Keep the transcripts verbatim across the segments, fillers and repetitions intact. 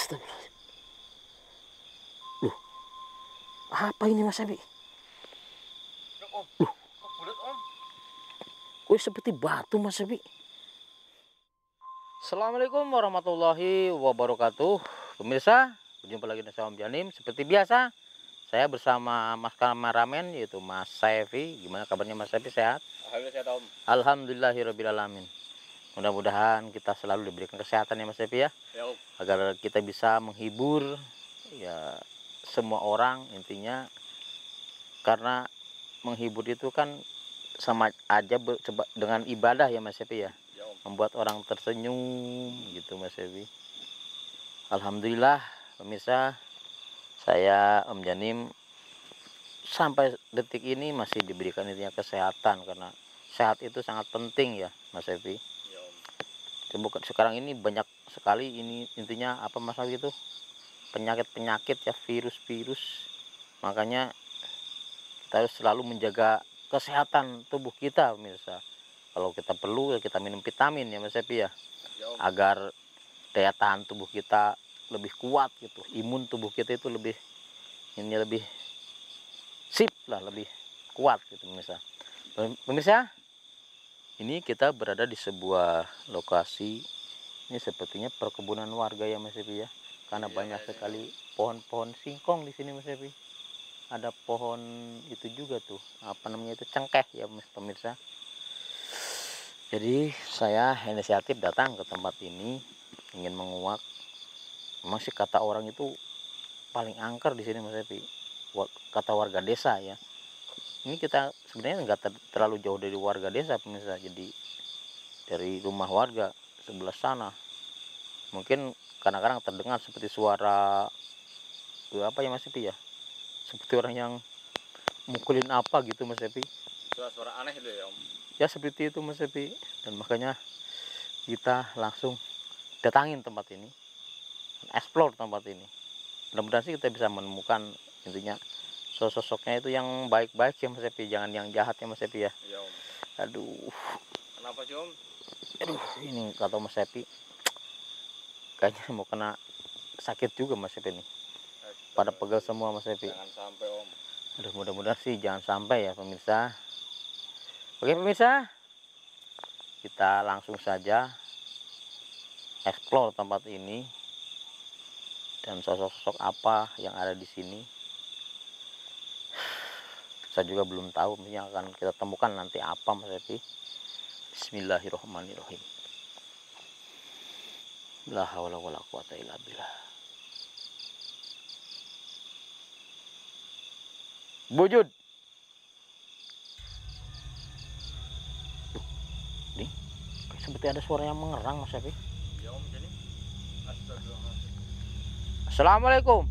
Astagfirullahaladzim. Loh, apa ini Mas Abi? Loh, kok seperti batu Mas Abi? Assalamualaikum warahmatullahi wabarakatuh. Pemirsa, berjumpa lagi dengan saya Om Janim. Seperti biasa, saya bersama Mas kameramen yaitu Mas Saifi. Gimana kabarnya Mas Saifi, sehat? Alhamdulillah sehat Om. Alhamdulillahirobbilalamin. Mudah-mudahan kita selalu diberikan kesehatan ya Mas Saifi ya. Ya Om. Agar kita bisa menghibur ya semua orang intinya, karena menghibur itu kan sama aja dengan ibadah ya Mas Saifi ya. Ya Om. Membuat orang tersenyum gitu Mas Saifi. Alhamdulillah pemirsa, saya Om Janim sampai detik ini masih diberikan intinya kesehatan, karena sehat itu sangat penting ya Mas Saifi. Ya Om. Sekarang ini banyak sekali ini intinya apa masalah gitu, penyakit-penyakit ya, virus-virus. Makanya kita harus selalu menjaga kesehatan tubuh kita pemirsa. Kalau kita perlu kita minum vitamin ya Mas Saifi ya, Ya Om. agar daya tahan tubuh kita lebih kuat gitu, imun tubuh kita itu lebih ini lebih sip lah, lebih kuat gitu pemirsa. Pemirsa, ini kita berada di sebuah lokasi, ini sepertinya perkebunan warga ya Mas Saifi ya, karena ya, banyak ya, sekali pohon-pohon singkong di sini Mas Saifi. Ada pohon itu juga tuh, apa namanya itu, cengkeh ya pemirsa. Jadi saya inisiatif datang ke tempat ini ingin menguak. Memang sih kata orang itu paling angker di sini Mas Saifi, kata warga desa ya. Ini kita sebenarnya nggak ter terlalu jauh dari warga desa pemirsa, jadi dari rumah warga sebelah sana. Mungkin kadang-kadang terdengar seperti suara apa ya Mas Saifi ya, seperti orang yang mukulin apa gitu Mas Saifi. Suara-suara aneh itu ya Om. Ya seperti itu Mas Saifi, dan makanya kita langsung datangin tempat ini, explore tempat ini. Mudah-mudahan sih kita bisa menemukan intinya sosok-sosoknya itu yang baik-baik ya Mas Saifi, jangan yang jahat ya Mas Saifi ya. Ya Om. Aduh. Kenapa sih Om? Aduh, ini kata Mas Saifi kayaknya mau kena sakit juga Mas Saifi nih. Pada pegel semua Mas Saifi. Jangan sampai Om. Aduh, mudah-mudahan sih jangan sampai ya pemirsa. Oke pemirsa, kita langsung saja explore tempat ini dan sosok-sosok apa yang ada di sini. Saya juga belum tahu yang akan kita temukan nanti apa Mas Saifi. Bismillahirrahmanirrahim. La haula wala quwata illa billah. Wujud. Duh, nih, kayak seperti ada suara yang mengerang Mas Saifi. Ya Om, jadi astagfirullahaladzim. Assalamualaikum.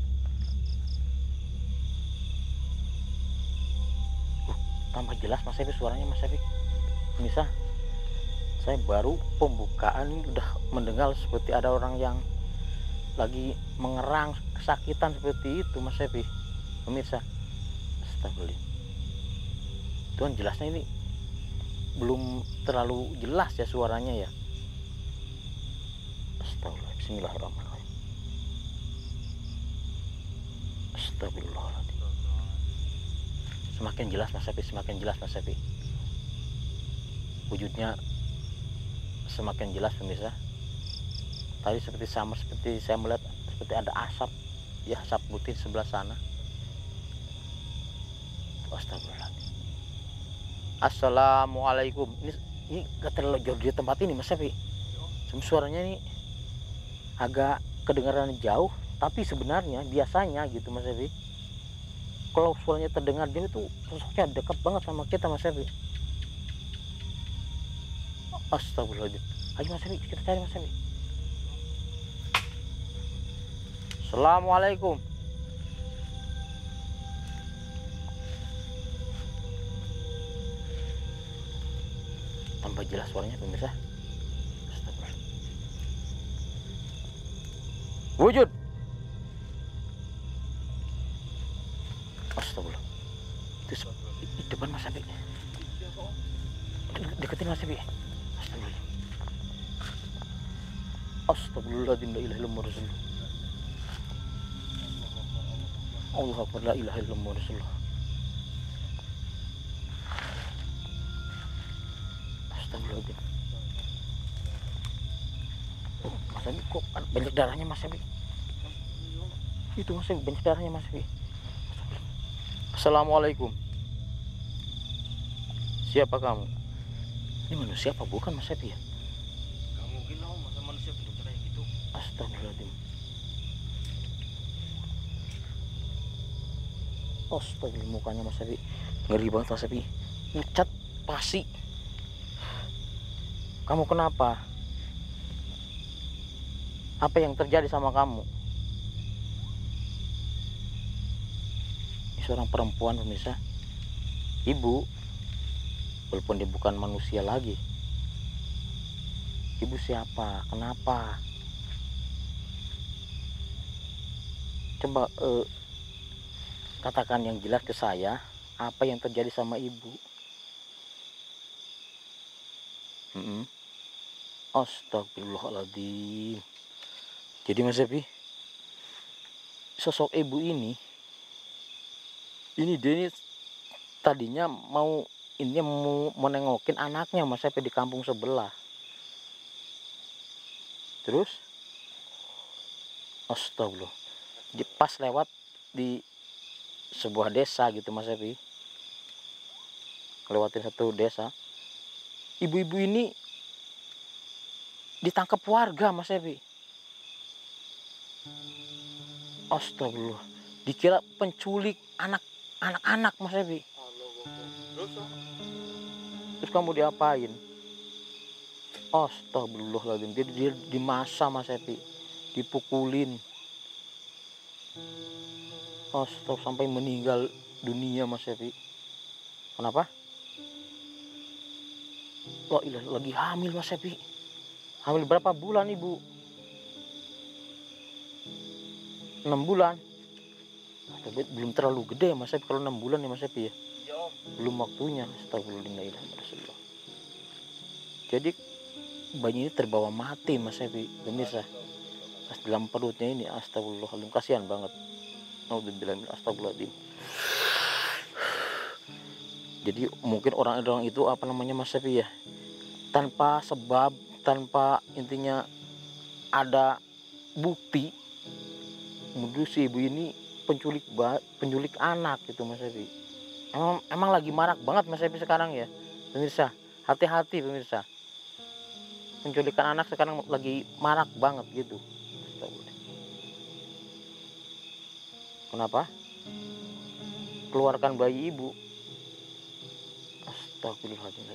Uh, tambah jelas Mas Saifi suaranya Mas Saifi. Bisa, saya baru pembukaan ini udah mendengar seperti ada orang yang lagi mengerang kesakitan seperti itu Mas Saifi. Pemirsa, astagfirullah. Tuhan, jelasnya ini belum terlalu jelas ya suaranya ya. Astagfirullah. Bismillahirrahmanirrahim. Astagfirullahaladzim. Semakin jelas Mas Saifi, semakin jelas Mas Saifi. Wujudnya semakin jelas pemirsa. Tadi seperti sama seperti saya melihat seperti ada asap ya, asap putih di sebelah sana. Astagfirullahaladzim. Assalamualaikum. Ini ini gak terlalu jauh di tempat ini Mas Saifi. Suaranya ini agak kedengaran jauh, tapi sebenarnya biasanya gitu Mas Saifi, kalau suaranya terdengar jauh itu sosoknya dekat banget sama kita Mas Saifi. Astagfirullahaladzim. Ayo Mas Saifi, kita cari Mas Saifi. Assalamualaikum. Tambah jelas suaranya pemirsa. Astagfirullah. Wujud. Astagfirullah. Itu di depan Mas Saifi. Deketin Mas Saifi. Astagfirullah. Astagfirullahaladzim, la ilaha illallah rasulullah. Allah akbar, la ilaha illallah Rasulullah. Astagfirullahaladzim. Oh, Mas Abi kok banyak darahnya Mas Abi? Itu Mas Abi banyak darahnya Mas Abi. Assalamualaikum. Siapa kamu? Ini manusia apa bukan Mas Abi ya? Gak mungkin om, masa manusia bentuk kayak gitu. Astagfirullahaladzim. Astagfirullah, mukanya Mas Abi ngeri banget Mas Abi. Pucat, pasi. Kamu kenapa? Apa yang terjadi sama kamu? Ini seorang perempuan pemirsa. Ibu, walaupun dia bukan manusia lagi. Ibu siapa? Kenapa? Coba eh, katakan yang jelas ke saya, apa yang terjadi sama ibu? Mm-mm. Astagfirullahaladzim. Jadi Mas Epi, sosok ibu ini, ini dia ini tadinya mau ini mau menengokin anaknya Mas Epi di kampung sebelah. Terus, astagfirullah, di pas lewat di sebuah desa gitu Mas Epi, lewatin satu desa, ibu-ibu ini ditangkap warga Mas Epi. Astagfirullah, dikira penculik anak anak-anak Mas Epi. Terus om? Terus kamu diapain? Astagfirullahaladzim, dia, dia dimasa Mas Epi, dipukulin. Astagfirullah, sampai meninggal dunia Mas Epi. Kenapa? Wah, ilah, lagi hamil Mas Epi. Hamil berapa bulan ibu? enam bulan. Tapi belum terlalu gede Mas Epi kalau enam bulan ya Mas Epi ya. Iya om. Belum waktunya. Astagfirullahaladzim. Jadi bayi ini terbawa mati Mas Epi, pemirsa. Pas dalam perutnya ini, astagfirullahaladzim, kasihan banget. Naudzubillah, astagfirullahaladzim. Jadi mungkin orang-orang itu apa namanya Mas Epi ya, tanpa sebab, tanpa intinya ada bukti, menuduh si ibu ini penculik penculik anak gitu Mas Epi. Emang, emang lagi marak banget Mas Epi sekarang ya, pemirsa. Hati-hati pemirsa. Penculikan anak sekarang lagi marak banget gitu. Kenapa? Keluarkan bayi ibu. Astagfirullahaladzim.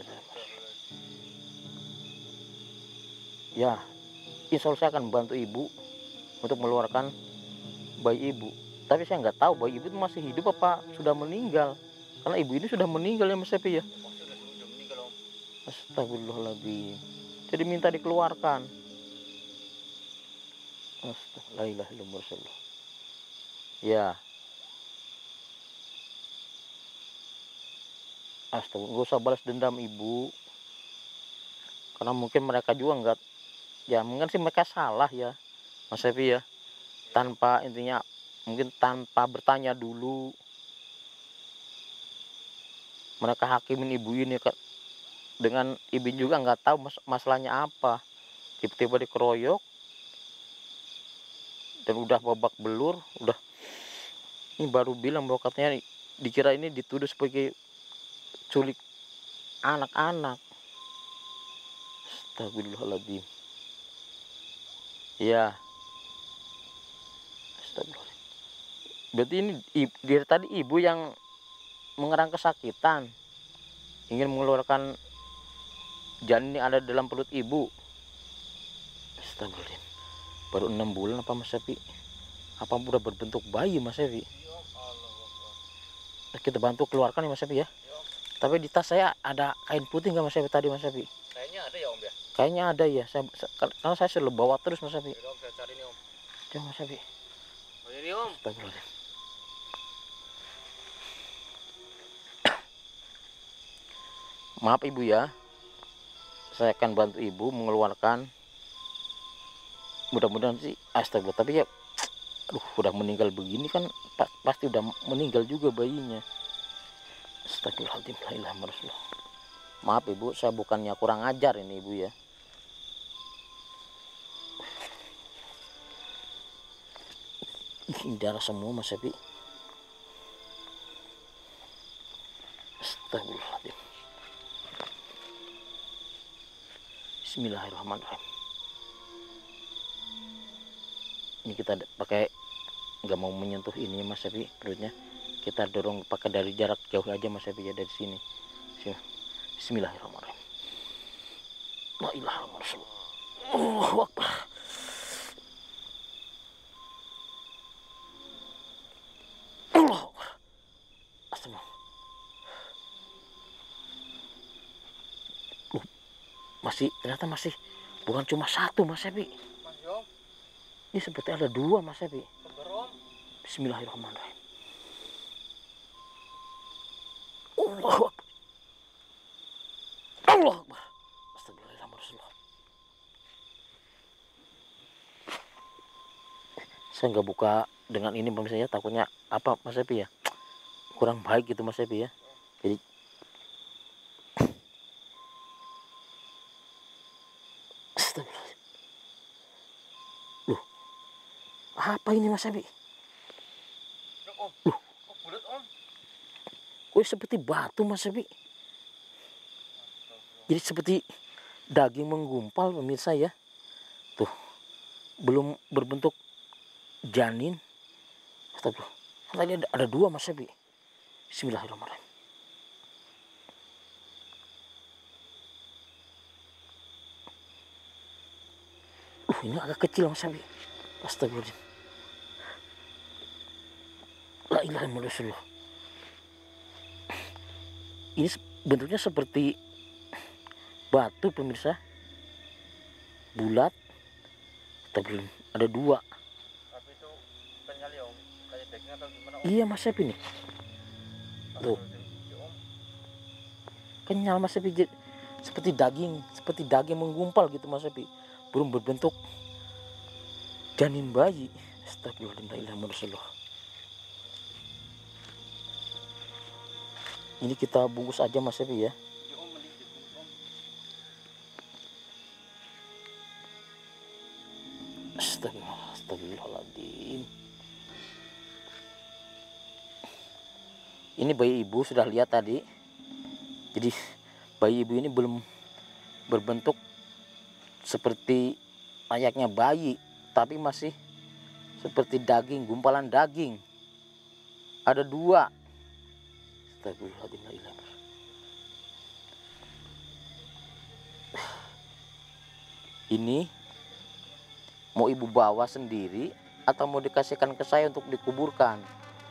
Ya, insya Allah saya akan membantu ibu untuk mengeluarkan bayi ibu. Tapi saya nggak tahu bayi ibu itu masih hidup apa sudah meninggal. Karena ibu ini sudah meninggal ya Mas Epi ya. Oh, sudah, sudah meninggal om. Astagfirullahaladzim. Jadi minta dikeluarkan. Astagfirullahaladzim. Ya. Astagfirullah, nggak usah balas dendam ibu. Karena mungkin mereka juga nggak, ya mungkin sih mereka salah ya Mas Epi ya. Tanpa intinya, mungkin tanpa bertanya dulu. Mereka hakimin ibu ini dengan ibu juga nggak tahu mas masalahnya apa. Tiba-tiba dikeroyok dan udah babak belur, udah ini baru bilang bahwa katanya dikira ini dituduh sebagai culik anak-anak. Astagfirullahaladzim. Ya. Astagfirullahaladzim. Berarti ini dari tadi ibu yang mengerang kesakitan, ingin mengeluarkan janin yang ada dalam perut ibu. Astagfirullahaladzim. Baru enam bulan apa Mas Epi? Apa udah berbentuk bayi Mas Epi? Kita bantu keluarkan ya Mas Epi ya. Tapi di tas saya ada kain putih nggak Mas Epi tadi Mas Epi? Kayaknya ada ya om ya. Kayaknya ada ya. Saya, karena saya selalu bawa terus Mas Epi. Yaudah om, saya cari nih om. Coba Mas Epi. Oh ini om. Astagfirullahaladzim. Maaf ibu ya. Saya akan bantu ibu mengeluarkan. Mudah-mudahan sih astagfirullah. Tapi ya Aduh, udah meninggal begini kan pa pasti udah meninggal juga bayinya. Astagfirullahaladzim, la ilaha illallah. Maaf ibu, saya bukannya kurang ajar ini ibu ya. Ini darah semua Mas Epi. Astagfirullahaladzim. Bismillahirrahmanirrahim. Ini kita pakai, nggak mau menyentuh ini Mas Epi perutnya. Kita dorong pakai dari jarak jauh aja Mas Epi ya, dari sini. Bismillahirrahmanirrahim. La ilaha illallah. Allahu akbar. Allahu akbar. Astagfirullah. Uh, masih ternyata masih bukan cuma satu Mas Epi. Mas Om. Ini seperti ada dua Mas Epi. Sabar Om. Bismillahirrahmanirrahim. Allahu akbar. Allahu akbar. Astagfirullahaladzim. Saya nggak buka dengan ini pemirsa ya, takutnya apa Mas Epi ya, kurang baik gitu Mas Epi ya. Jadi astagfirullahaladzim. Loh, apa ini Mas Epi? Om. Loh, Oh, bulat Om. kok seperti batu Mas Epi. Jadi seperti daging menggumpal pemirsa ya. Tuh, belum berbentuk janin. Astagfirullah. Tadi ada, ada dua Mas Epi. Bismillahirrahmanirrahim. Uh, ini agak kecil Mas Epi. Astagfirullahaladzim. La ilaha illallah. Ini bentuknya seperti batu pemirsa, bulat, tapi ada dua. Tapi itu kenyal ya Om. Kayak daging atau gimana Om? Iya Mas Epi nih, tuh Om. kenyal Mas Epi, seperti daging, seperti daging menggumpal gitu Mas Epi, belum berbentuk janin bayi. Astagfirullahaladzim. Ini kita bungkus aja Mas Epi ya. Ya Om, mending dibungkus Om. Astagfirullah, astagfirullahaladzim. Ini bayi ibu sudah lihat tadi. Jadi bayi ibu ini belum berbentuk seperti layaknya bayi, tapi masih seperti daging, gumpalan daging. Ada dua. Astagfirullahaladzim. Ini mau ibu bawa sendiri atau mau dikasihkan ke saya untuk dikuburkan?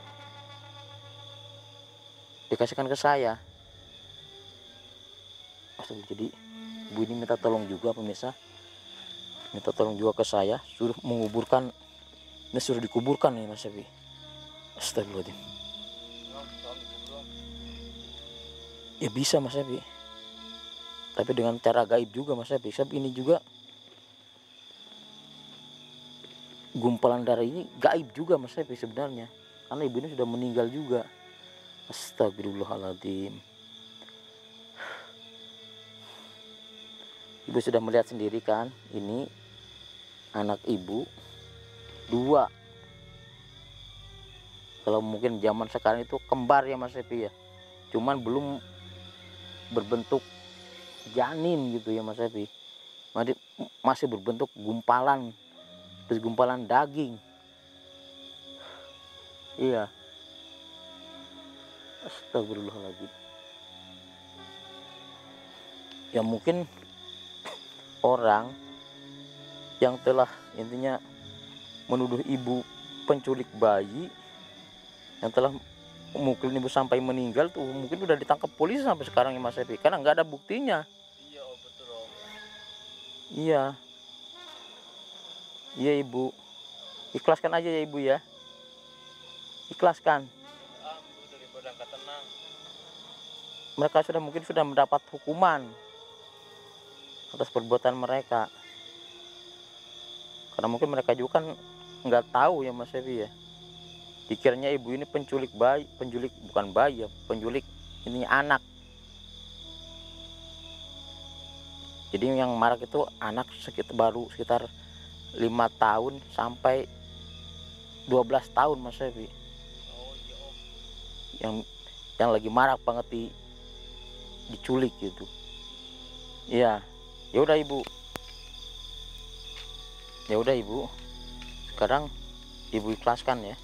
Dikasihkan ke saya. Jadi ibu ini minta tolong juga pemirsa, minta tolong juga ke saya, suruh menguburkan. Ini suruh dikuburkan nih Mas Epi. Astagfirullahaladzim. Ya bisa Mas Epi, tapi dengan cara gaib juga Mas Epi. Sebab ini juga gumpalan darah ini gaib juga Mas Epi sebenarnya, karena ibu ini sudah meninggal juga. Astagfirullahaladzim. Ibu sudah melihat sendiri kan, ini anak ibu dua. Kalau mungkin zaman sekarang itu kembar ya Mas Epi ya, cuman belum berbentuk janin gitu ya Mas Epi, masih berbentuk gumpalan, terus gumpalan daging. Iya. Astagfirullahaladzim. Ya mungkin orang yang telah intinya menuduh ibu penculik bayi, yang telah memukul ibu sampai meninggal tuh, mungkin udah ditangkap polisi sampai sekarang ya Mas Epi, karena nggak ada buktinya. Iya Om, betul Om. Iya. Iya ibu, ikhlaskan aja ya ibu ya, ikhlaskan. Ah, daripada nggak tenang. Mereka sudah mungkin sudah mendapat hukuman atas perbuatan mereka, karena mungkin mereka juga kan nggak tahu ya Mas Evi ya, dikiranya ibu ini penculik bayi, penculik bukan bayi ya, penculik ini anak. Jadi yang marak itu anak sekitar baru sekitar lima tahun sampai dua belas tahun Mas Evi, Oh iya om. yang yang lagi marak banget di diculik gitu. Iya, ya udah ibu, ya udah ibu, sekarang ibu ikhlaskan ya.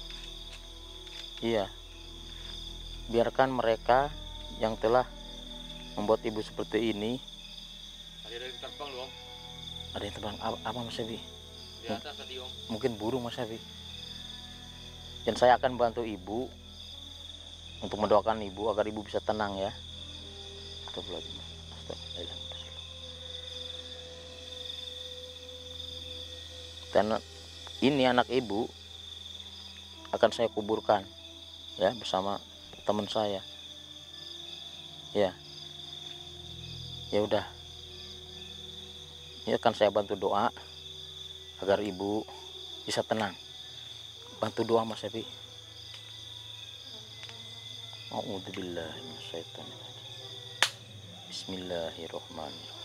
Iya, biarkan mereka yang telah membuat ibu seperti ini. Ada yang terbang loh om. Ada yang terbang apa, apa Mas Evi? Di atas tadi om. Mungkin burung Mas Evi. Dan saya akan bantu ibu untuk mendoakan ibu agar ibu bisa tenang ya. Astagfirullahaladzim. Astagfirullahaladzim. Dan ini anak ibu akan saya kuburkan ya bersama teman saya. Ya. Ya udah. Ini akan saya bantu doa agar ibu bisa tenang. Bantu doa Mas Evi. A'udzubillahi minasyaitonirrajim. Bismillahirrahmanirrahim.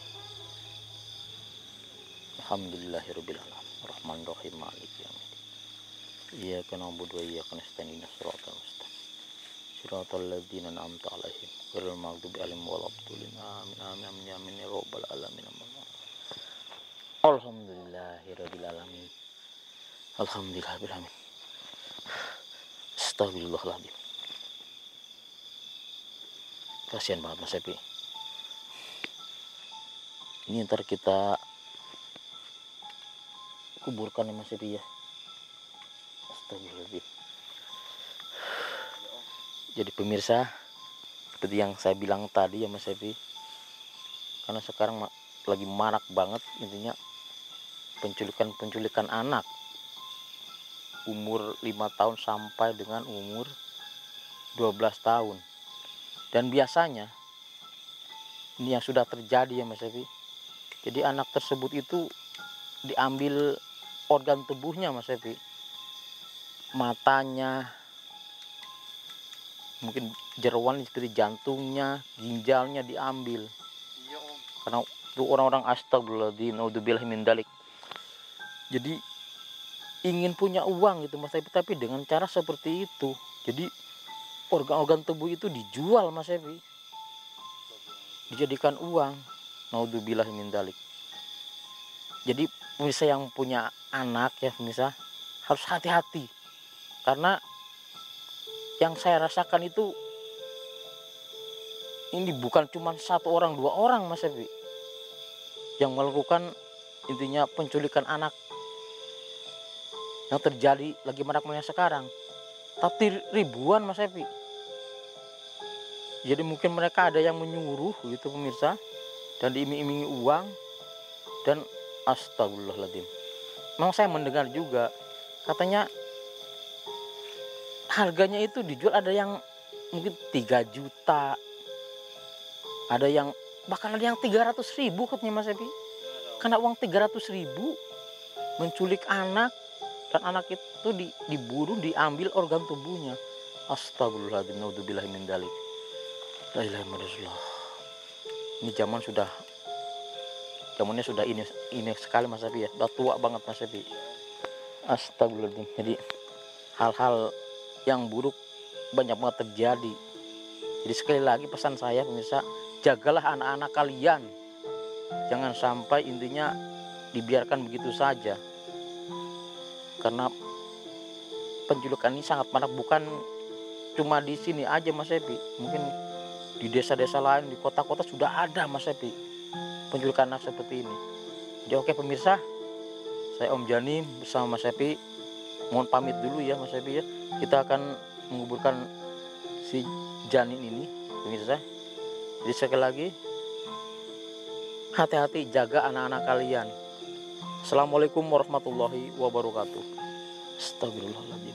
Alhamdulillahirabbil alamin. Arrahmanirrahim. Maliki yaumiddin. Iyyaka na'budu wa iyyaka nasta'in. Shiratal mustaqim. Shiratal ladzina an'amta 'alaihim ghairil maghdubi 'alaihim waladdallin. Amin amin amin ya amin ya rabbal alamin. Alhamdulillahirabbil alamin. Alhamdulillahirabbil alamin. Astagfirullahaladzim. Kasihan banget Mas Evi. Ini ntar kita kuburkan ya Mas Evi ya. Astagfirullahaladzim. Jadi pemirsa, seperti yang saya bilang tadi ya Mas Evi, karena sekarang lagi marak banget intinya penculikan-penculikan anak umur lima tahun sampai dengan umur dua belas tahun. Dan biasanya ini yang sudah terjadi ya Mas Evi. Jadi anak tersebut itu diambil organ tubuhnya Mas Evi. Matanya, mungkin jeroan seperti jantungnya, ginjalnya diambil. Iya om. Karena itu orang-orang astagfirullahaladzim, naudzubillah min dzalik. Jadi ingin punya uang gitu Mas Evi, tapi dengan cara seperti itu. Jadi organ-organ tubuh itu dijual Mas Evi, dijadikan uang. Naudzubillah min dzalik. Jadi pemirsa yang punya anak ya pemirsa harus hati-hati, karena yang saya rasakan itu ini bukan cuma satu orang dua orang Mas Evi yang melakukan intinya penculikan anak yang terjadi lagi marak-maraknya sekarang, tapi ribuan Mas Evi. Jadi mungkin mereka ada yang menyuruh gitu pemirsa, dan diiming-imingi uang, dan astagfirullahaladzim. Memang saya mendengar juga katanya harganya itu dijual, ada yang mungkin tiga juta, ada yang bahkan ada yang tiga ratus ribu katanya Mas Evi. Karena uang tiga ratus ribu menculik anak, dan anak itu di, diburu, diambil organ tubuhnya. Astagfirullahaladzim, naudzubillah min dzalik. La ilaha illallah. Ini zaman sudah zamannya sudah ini ini sekali Mas Evi ya, udah tua banget Mas Evi. Astagfirullahaladzim. Jadi hal-hal yang buruk banyak banget terjadi. Jadi sekali lagi pesan saya pemirsa, jagalah anak-anak kalian, jangan sampai intinya dibiarkan begitu saja. Karena penculikan ini sangat marak, bukan cuma di sini aja Mas Evi, mungkin di desa-desa lain, di kota-kota sudah ada Mas Evi penculikan anak seperti ini. Jadi oke pemirsa, saya Om Jani bersama Mas Evi mohon pamit dulu ya Mas Evi ya. Kita akan menguburkan si janin ini pemirsa. Jadi sekali lagi hati-hati, jaga anak-anak kalian. Assalamualaikum warahmatullahi wabarakatuh. Astagfirullahaladzim.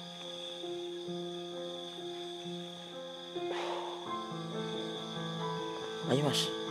Ayo Mas.